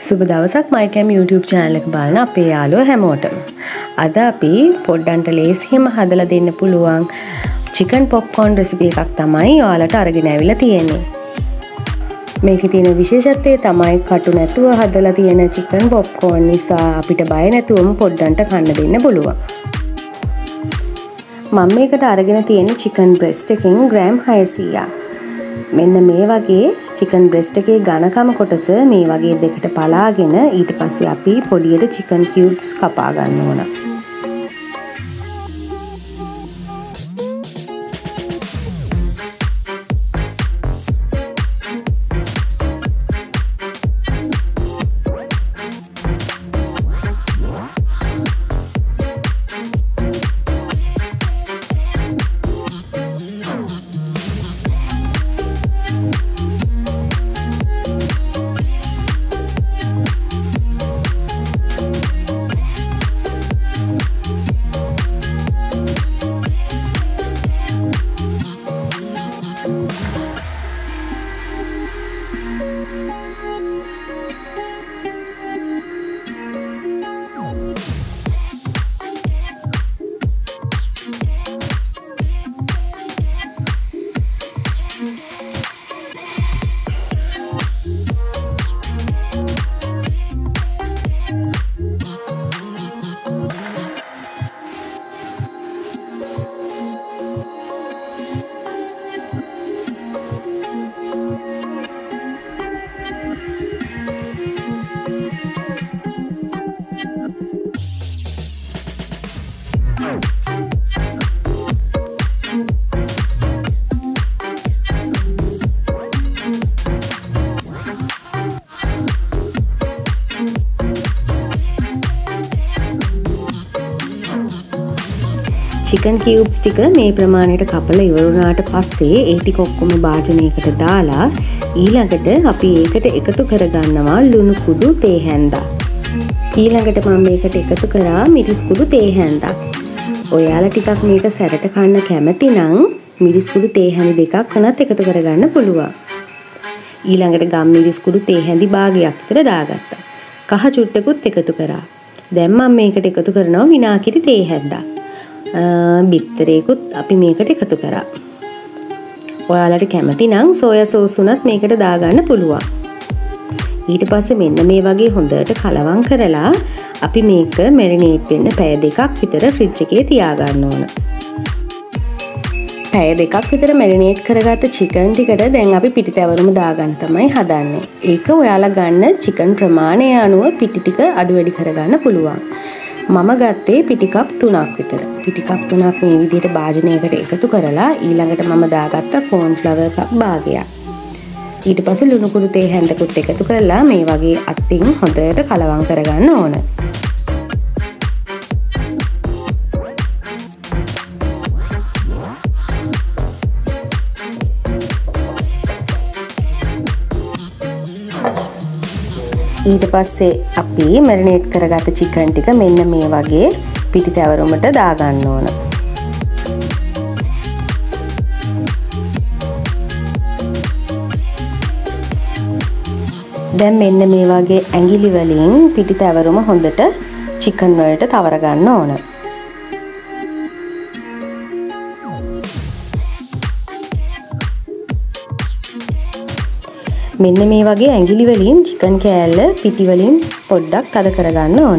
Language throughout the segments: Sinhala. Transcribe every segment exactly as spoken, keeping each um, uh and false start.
සුබ දවසක් මයිකෑම් YouTube channel එක බලන අපේ යාළුවෝ හැමෝටම. අද අපි පොඩ්ඩන්ට ලේසියෙන්ම හදලා දෙන්න පුළුවන් chicken popcorn recipe එකක් තමයි ඔයාලට අරගෙන ඇවිල්ලා තියෙන්නේ. මේකේ තියෙන විශේෂත්වය තමයි කටු නැතුව හදලා තියෙන chicken popcorn නිසා අපිට බය නැතුවම පොඩ්ඩන්ට කන්න දෙන්න පුළුවන්. මම මේකට අරගෙන තියෙන chicken breast එකෙන් ග්‍රෑම් හයසීයක්. මෙන්න මේ වගේ chicken breast එකේ ඝනකම කොටස මේ වගේ දෙකට පලාගෙන ඊට පස්සේ අපි පොඩියට chicken cubes කපා ගන්න ඕන. chicken cubes ටික මේ ප්‍රමාණයට කපලා ඉවර වුණාට පස්සේ ඒ ටික ඔක්කොම භාජනයකට දාලා ඊළඟට අපි ඒකට එකතු කරගන්නවා ලුණු කුඩු තේ හැන්දා. ඊළඟට මම මේකට එකතු කරා මිරිස් කුඩු තේ හැන්දා. ඔයාලා ටිකක් මේක සැරට කන්න කැමති නම් මිරිස් කුඩු තේ හැඳි දෙකක් වුණත් එකතු කරගන්න පුළුවන්. ඊළඟට ගම් මිරිස් කුඩු තේ හැඳි භාගයක් විතර දාගත්තා. කහ චුට්ටකුත් එකතු කරා. දැන් මම මේකට එකතු කරනවා විනාගිරි තේ හැන්දා. බිත්තරේකුත් අපි මේකට එකතු කරා. ඔයාලට කැමති නම් සෝයා සෝස් උනත් මේකට දාගන්න පුළුවන්. ඊට පස්සේ මෙන්න මේ වගේ හොඳට කලවම් කරලා අපි මේක මැරිනේට් වෙන්න පැය දෙකක් විතර ෆ්‍රිජ් එකේ තියාගන්න ඕන. පැය දෙකක් විතර මැරිනේට් කරගත්ත chicken ටිකට දැන් අපි පිටිතැවරුම දාගන්න තමයි හදන්නේ. ඒක ඔයාලා ගන්න chicken ප්‍රමාණය අනුව පිටි ටික අඩු වැඩි කරගන්න පුළුවන්. මම ගත්තේ පිටි කප් තුනක් විතර. පිටි කප් තුනක් මේ විදිහට භාජනයකට එකතු කරලා ඊළඟට මම දාගත්ත corn flour කප් භාගයක්. ඊට පස්සේ ලුණු කුඩු තේ හැන්දකුත් එකතු කරලා මේ වගේ අත්ින් හොඳට කලවම් කරගන්න ඕන. ඊට පස්සේ අපි මැරිනේට් කරගත්ත chicken ටික මෙන්න මේ වගේ පිටිතැවරුමට දාගන්න ඕන. දැන් මෙන්න මේ වගේ ඇඟිලි වලින් පිටිතැවරුම හොඳට chicken වලට තවර ගන්න ඕන. මෙන්න මේ වගේ ඇඟිලි වලින් chicken කෑල්ල පිටි වලින් පොඩ්ඩක් තද කරගන්න ඕන.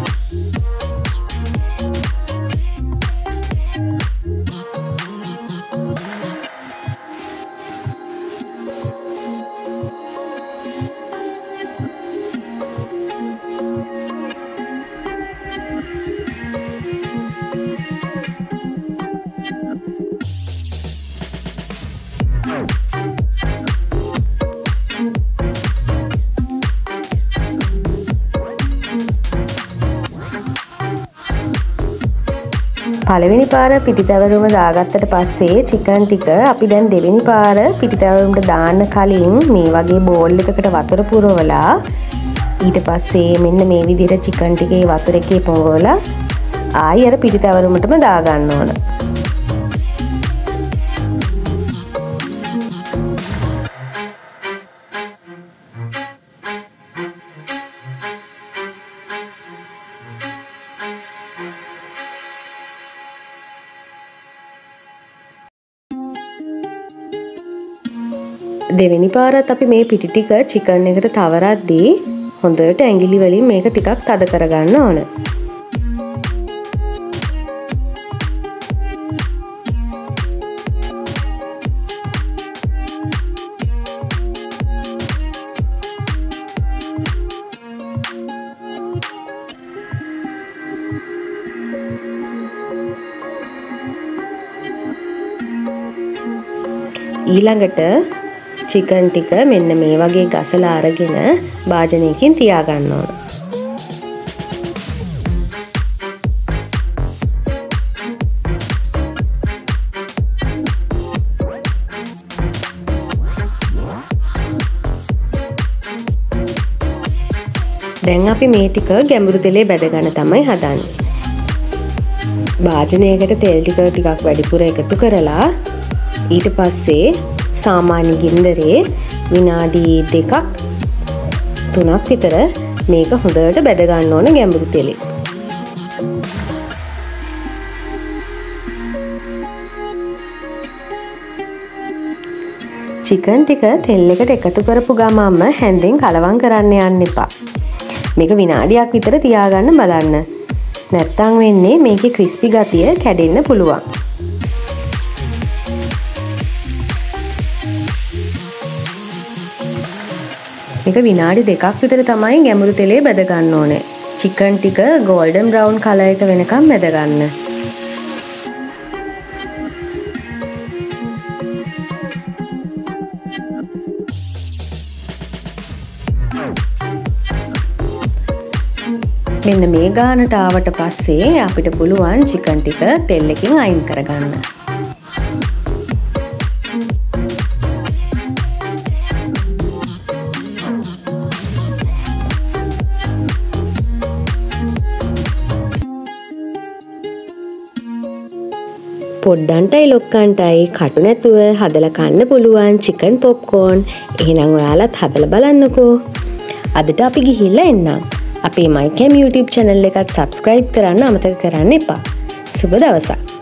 පළවෙනි පාර පිටිතැවරුම දාගත්තට පස්සේ chicken ටික අපි දැන් දෙවෙනි පාර පිටිතැවරුමට දාන්න කලින් මේ වගේ බෝල් එකකට වතුර පුරවලා ඊට පස්සේ මෙන්න මේ විදිහට chicken ටිකේ වතුර එකේ පොඟවලා ආයෙ අර පිටිතැවරුමටම දා ගන්න ඕන. දෙවෙනි පාරත් අපි මේ පිටි ටික චිකන් එකට තවරද්දී හොඳට ඇඟිලි වලින් මේක ටිකක් තද කරගන්න ඕන. ඊළඟට චිකන් ටික මෙන්න මේ වගේ ගසලා අරගෙන භාජනයකින් තියාගන්න ඕන. දැන් අපි මේ ටික ගැඹුරු තෙලේ බැද ගන්න තමයි හදන්නේ. භාජනයකට තෙල් ටික ටිකක් වැඩිපුර එකතු කරලා ඊට පස්සේ සාමාන්‍ය ගින්දරේ විනාඩි දෙකක් තුනක් විතර මේක හොඳට බැද ගන්න ඕන ගැඹුරු තෙලේ. චිකන් ටික තෙල් එකට එකතු කරපු ගමන්ම හැන්දෙන් කලවම් කරන්න යන්න එපා. මේක විනාඩියක් විතර තියාගන්න බලන්න. නැත්තම් වෙන්නේ මේකේ ක්‍රිස්පි ගතිය කැඩෙන්න පුළුවන්. මේක විනාඩි දෙකක් විතර තමයි ගැඹුරු තෙලේ බැද ගන්න ඕනේ. චිකන් ටික golden brown color එක වෙනකම් බැද ගන්න. මෙන්න මේ ගානට ආවට පස්සේ අපිට පුළුවන් චිකන් ටික තෙල් එකෙන් අයින් කරගන්න. පොඩ්ඩන්ටයි ලොක්කන්ටයි කටු නැතුව හදලා කන්න පුළුවන් චිකන් පොප්කෝර්න්. එහෙනම් ඔයාලත් හදලා බලන්නකෝ. අදට අපි ගිහිල්ලා එන්නම්. අපේ මයිකෑම් YouTube channel එකත් subscribe කරන්න අමතක කරන්න එපා. සුබ දවසක්.